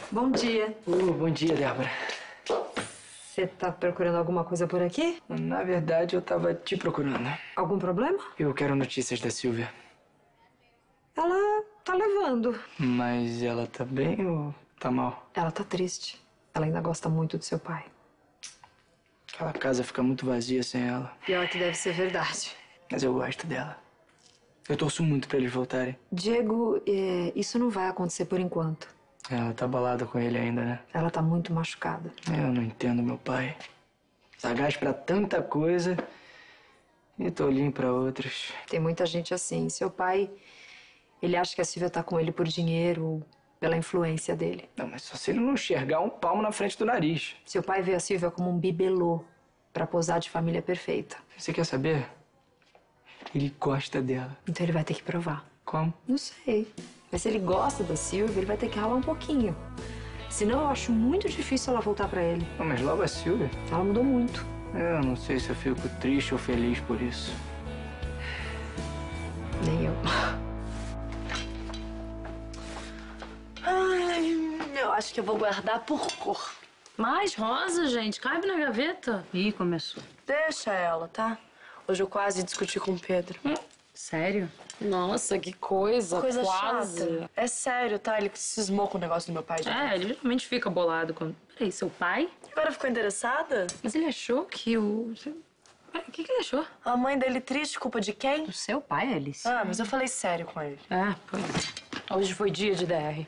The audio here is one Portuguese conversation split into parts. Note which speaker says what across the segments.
Speaker 1: Bom dia.
Speaker 2: Bom dia, Débora.
Speaker 1: Você tá procurando alguma coisa por aqui?
Speaker 2: Na verdade, eu tava te procurando.
Speaker 1: Algum problema?
Speaker 2: Eu quero notícias da Silvia.
Speaker 1: Ela tá levando.
Speaker 2: Mas ela tá bem ou tá mal?
Speaker 1: Ela tá triste. Ela ainda gosta muito do seu pai.
Speaker 2: Aquela casa fica muito vazia sem ela.
Speaker 1: Pior que deve ser verdade.
Speaker 2: Mas eu gosto dela. Eu torço muito pra eles voltarem.
Speaker 1: Diego, isso não vai acontecer por enquanto.
Speaker 2: Ela tá abalada com ele ainda, né?
Speaker 1: Ela tá muito machucada.
Speaker 2: Eu não entendo meu pai. Sagaz pra tanta coisa e tolinho pra outras.
Speaker 1: Tem muita gente assim. Seu pai, ele acha que a Silvia tá com ele por dinheiro ou pela influência dele.
Speaker 2: Não, mas só se ele não enxergar um palmo na frente do nariz.
Speaker 1: Seu pai vê a Silvia como um bibelô pra posar de família perfeita.
Speaker 2: Você quer saber? Ele gosta dela.
Speaker 1: Então ele vai ter que provar.
Speaker 2: Como?
Speaker 1: Não sei. Mas se ele gosta da Silvia, ele vai ter que ralar um pouquinho. Senão eu acho muito difícil ela voltar pra ele.
Speaker 2: Não, mas logo a Silvia.
Speaker 1: Ela mudou muito.
Speaker 2: Eu não sei se eu fico triste ou feliz por isso.
Speaker 1: Nem eu.
Speaker 3: Ai, eu acho que eu vou guardar por cor.
Speaker 4: Mais rosa, gente. Cabe na gaveta. Ih, começou.
Speaker 3: Deixa ela, tá? Hoje eu quase discuti com o Pedro.
Speaker 4: Sério? Nossa, que coisa.
Speaker 3: Coisa
Speaker 4: quase.
Speaker 3: chata. É sério, tá? Ele cismou com o negócio do meu pai. Já.
Speaker 4: Ele geralmente fica bolado quando... Peraí, seu pai?
Speaker 3: Agora ficou interessada?
Speaker 4: Mas ele achou que o... Peraí, o que ele achou?
Speaker 3: A mãe dele triste, culpa de quem?
Speaker 4: Do seu pai, Alice?
Speaker 3: Ah, mas eu falei sério com ele.
Speaker 4: Pois é. Hoje foi dia de DR.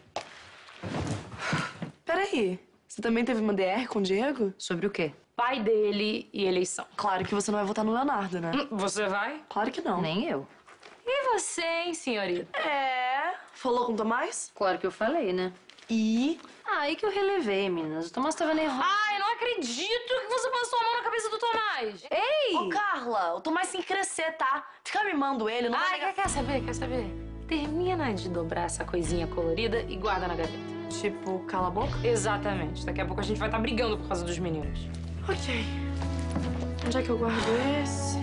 Speaker 3: Peraí, você também teve uma DR com o Diego?
Speaker 4: Sobre o quê? Pai dele e eleição.
Speaker 3: Claro que você não vai votar no Leonardo, né?
Speaker 4: Você vai?
Speaker 3: Claro que não.
Speaker 4: Nem eu. E você, hein, senhorita?
Speaker 3: É... Falou com o Tomás?
Speaker 4: Claro que eu falei, né?
Speaker 3: E...
Speaker 4: Aí que eu relevei, meninas. O Tomás tava nervoso. Ai, eu não acredito que você passou a mão na cabeça do Tomás. Ei!
Speaker 3: Ô, Carla, o Tomás tem que crescer, tá? Fica mimando ele, não vai...
Speaker 4: Ai, quer saber? Quer saber? Termina de dobrar essa coisinha colorida e guarda na gaveta.
Speaker 3: Tipo, cala a boca?
Speaker 4: Exatamente. Daqui a pouco a gente vai estar brigando por causa dos meninos.
Speaker 3: Ok. Onde é que eu guardo esse?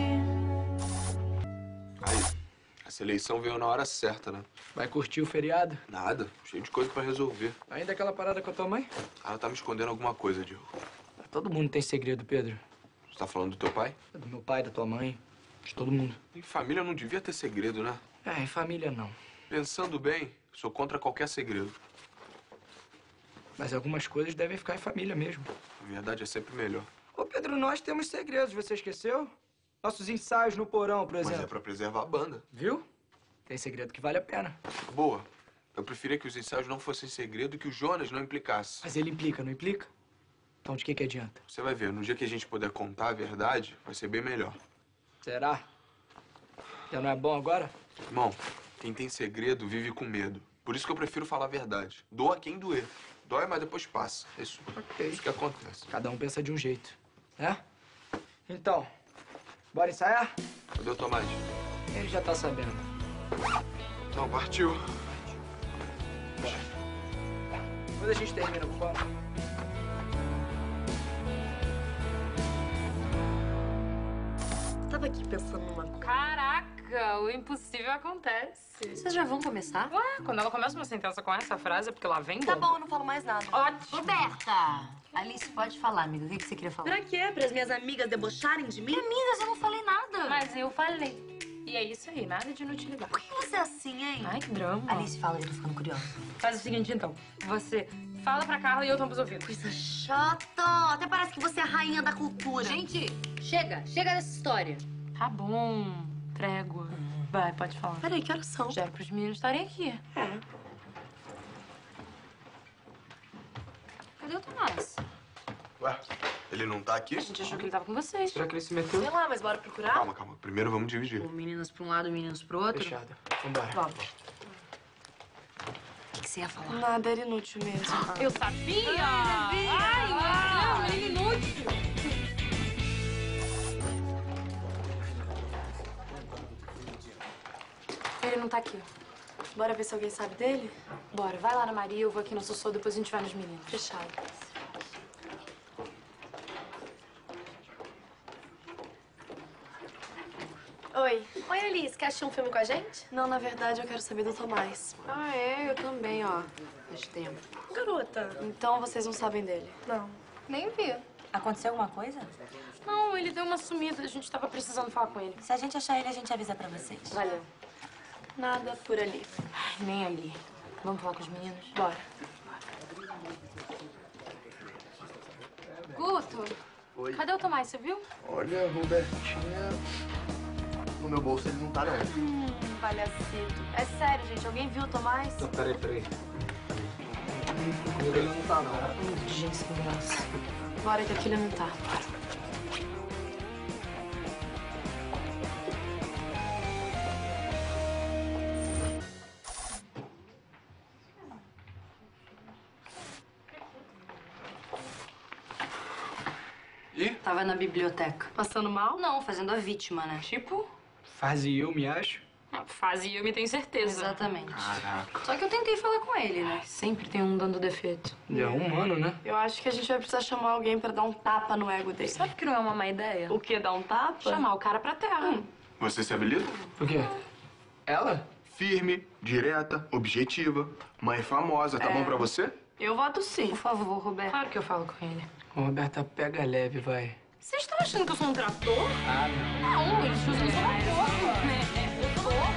Speaker 5: Aí, essa eleição veio na hora certa, né?
Speaker 2: Vai curtir o feriado?
Speaker 5: Nada, cheio de coisa pra resolver.
Speaker 2: Ainda aquela parada com a tua mãe?
Speaker 5: Ela tá me escondendo alguma coisa, Diego.
Speaker 2: Todo mundo tem segredo, Pedro.
Speaker 5: Você tá falando do teu pai?
Speaker 2: Do meu pai, da tua mãe, de todo mundo.
Speaker 5: Em família não devia ter segredo, né?
Speaker 2: Em família não.
Speaker 5: Pensando bem, sou contra qualquer segredo.
Speaker 2: Mas algumas coisas devem ficar em família mesmo.
Speaker 5: A verdade é sempre melhor.
Speaker 2: Ô, Pedro, nós temos segredos, você esqueceu? Nossos ensaios no porão, por exemplo.
Speaker 5: Mas é pra preservar a banda.
Speaker 2: Viu? Tem segredo que vale a pena.
Speaker 5: Boa. Eu preferia que os ensaios não fossem segredo e que o Jonas não implicasse.
Speaker 2: Mas ele implica, não implica? Então de que adianta?
Speaker 5: Você vai ver, no dia que a gente puder contar a verdade, vai ser bem melhor.
Speaker 2: Será? Já não é bom agora?
Speaker 5: Irmão, quem tem segredo vive com medo. Por isso que eu prefiro falar a verdade. Doa quem doer. Dói, mas depois passa. É isso, isso que acontece.
Speaker 2: Cada um pensa de um jeito, né? Então, bora ensaiar?
Speaker 5: Cadê o Tomás?
Speaker 2: Ele já tá sabendo.
Speaker 5: Então, partiu.
Speaker 2: Depois a gente termina o pano.
Speaker 3: Tava aqui pensando numa coisa.
Speaker 4: Caraca, o impossível acontece. Vocês já vão começar? Ué, quando ela começa uma sentença com essa frase é porque lá vem
Speaker 3: Tá
Speaker 4: bomba.
Speaker 3: bom, eu não falo mais nada.
Speaker 4: Ótimo.
Speaker 6: Roberta! Alice, pode falar, amiga. O que você queria falar?
Speaker 3: Pra quê? Para as minhas amigas debocharem de mim?
Speaker 6: Amigas, eu não falei nada.
Speaker 4: Mas eu falei. E é isso aí, nada de inutilidade.
Speaker 3: Por que você é assim, hein?
Speaker 4: Ai, que drama.
Speaker 6: Alice, fala, eu tô ficando curiosa.
Speaker 4: Faz o seguinte, então. Você fala pra Carla e eu tampo os ouvidos.
Speaker 3: Coisa chata. Até parece que você é a rainha da cultura.
Speaker 6: Gente, chega. Chega dessa história.
Speaker 4: Tá bom. Trégua. Vai, pode falar.
Speaker 3: Peraí, que horas são?
Speaker 4: Já é pros meninos estarem aqui.
Speaker 3: É.
Speaker 4: Cadê o Tomás?
Speaker 5: Ué, ele não tá aqui?
Speaker 4: A gente achou que ele tava com vocês.
Speaker 2: Será que ele se meteu?
Speaker 3: Sei lá, mas bora procurar?
Speaker 5: Calma, calma. Primeiro vamos dividir.
Speaker 6: Meninas pra um lado, meninos pro outro.
Speaker 2: Fechado. Vambora.
Speaker 3: Vamos.
Speaker 6: O que você ia falar?
Speaker 3: Nada, era inútil mesmo.
Speaker 4: Eu sabia! Ai, menino inútil! Ele não tá aqui.
Speaker 3: Bora ver se alguém sabe dele?
Speaker 4: Bora, vai lá na Maria, eu vou aqui no Sossô, depois a gente vai nos meninos.
Speaker 3: Fechado. Oi.
Speaker 7: Oi, Alice, quer assistir um filme com a gente?
Speaker 3: Não, na verdade, eu quero saber do Tomás.
Speaker 7: Ah, é? Eu também, ó. Faz tempo. garota.
Speaker 3: Então vocês não sabem dele?
Speaker 7: Não.
Speaker 4: Nem vi.
Speaker 6: Aconteceu alguma coisa?
Speaker 4: Não, ele deu uma sumida. A gente tava precisando falar com ele.
Speaker 6: Se a gente achar ele, a gente avisa pra vocês.
Speaker 3: Valeu. Nada por ali.
Speaker 4: Ai, nem ali. Vamos falar com os meninos?
Speaker 3: Bora.
Speaker 4: Guto,
Speaker 8: Oi.
Speaker 4: cadê o Tomás, você viu?
Speaker 8: Olha, Robertinha. No meu bolso ele não tá, não.
Speaker 3: Palhacito. É sério, gente. Alguém viu o Tomás?
Speaker 2: Peraí. Comigo ele não tá, não.
Speaker 3: Gente, sem graça. Bora que aqui ele não tá.
Speaker 5: E?
Speaker 6: Tava na biblioteca.
Speaker 3: Passando mal?
Speaker 6: Não, fazendo a vítima, né?
Speaker 4: Tipo?
Speaker 2: Fase eu, me acho.
Speaker 4: Fazia, eu me tenho certeza.
Speaker 6: Exatamente.
Speaker 2: Caraca.
Speaker 6: Só que eu tentei falar com ele, né?
Speaker 4: Sempre tem um dando defeito.
Speaker 2: Já é um ano, né?
Speaker 3: Eu acho que a gente vai precisar chamar alguém pra dar um tapa no ego dele.
Speaker 4: Sabe que não é uma má ideia?
Speaker 3: O quê? Dar um tapa?
Speaker 4: Chamar o cara pra terra.
Speaker 5: Você se habilita?
Speaker 2: O quê? Ela?
Speaker 5: Firme, direta, objetiva. Mãe famosa, tá bom pra você?
Speaker 3: Eu voto sim.
Speaker 6: Por favor, Roberto.
Speaker 4: Claro que eu falo com ele.
Speaker 2: Ô, Roberta, pega leve, vai.
Speaker 4: Vocês estão achando que eu sou um trator?
Speaker 2: Ah, não.
Speaker 4: Não, eles usam só uma porra.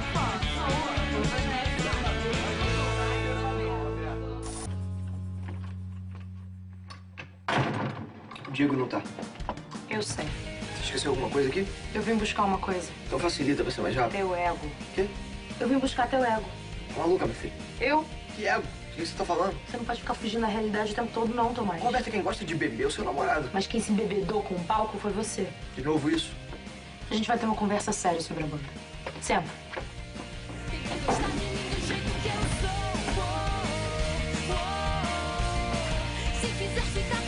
Speaker 8: O Diego não tá.
Speaker 4: Eu sei.
Speaker 8: Você esqueceu alguma coisa aqui?
Speaker 4: Eu vim buscar uma coisa.
Speaker 8: Então facilita pra ser mais rápido.
Speaker 4: Teu ego.
Speaker 8: Quê?
Speaker 4: Eu vim buscar teu ego.
Speaker 8: Tá maluca, meu filho?
Speaker 4: Eu?
Speaker 8: Que ego? O que você tá falando?
Speaker 4: Você não pode ficar fugindo da realidade o tempo todo, não, Tomás.
Speaker 8: Roberto, quem gosta de beber é o seu namorado.
Speaker 4: Mas quem se embebedou com o palco foi você.
Speaker 8: De novo isso?
Speaker 4: A gente vai ter uma conversa séria sobre a banda. Senta.
Speaker 9: Gostar de mim do jeito que eu sou. Se quiser ficar